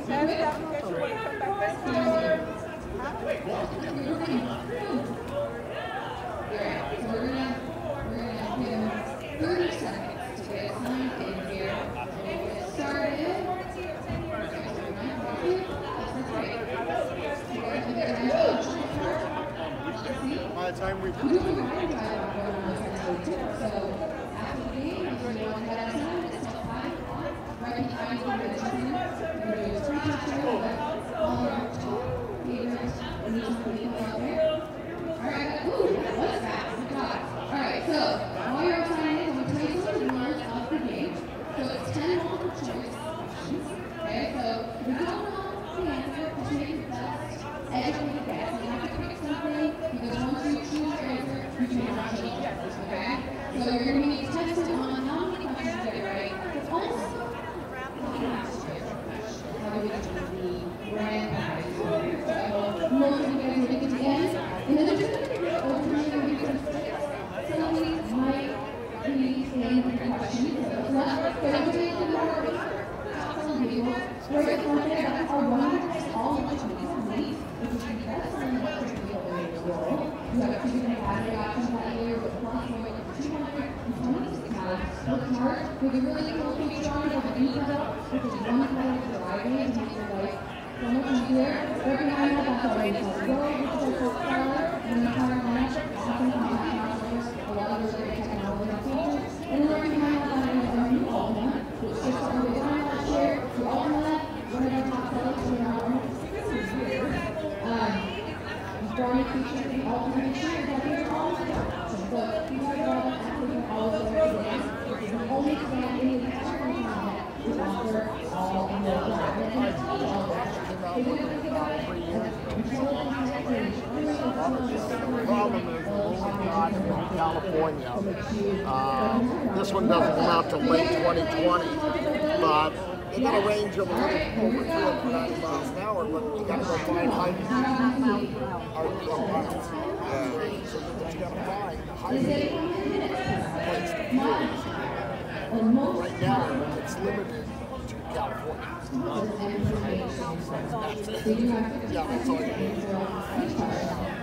By the time we So you're going to be tested on how many questions you get right, but also how do we get the grand prize. So most of you guys will get to the end, and then there's just going to be overturning because some of these might be saying different questions, so it's not, but I'm going to some people where it's confident that our one all of the choices are late, which is the best one that could be over the world. You have two different battery options that year with plus point 226 miles. Work hard, we can really help you strong with the knee pedal, which is one side of the driveway and makes your life so much easier. Right behind that, that's our race road, which is our fourth color, and the power match, often compact models, a lot of those great technology features. And then right behind that, that is our new Altima, which just what we designed last year. The Altima, one of our top sellers in our own Stormy features the Altima feature that is all the options. So you guys are all active all of those exams. This is the only exam in the entire internet to offer all in the lab. And it's all that. So you have to think about it. The problem is not in California. This one doesn't come out till late 2020, but they got a range of over 390 miles an hour, but you got to go find height. So what you got to find, the height place to fuse. Right now, it's limited to California. That's it. Yeah, that's all you need.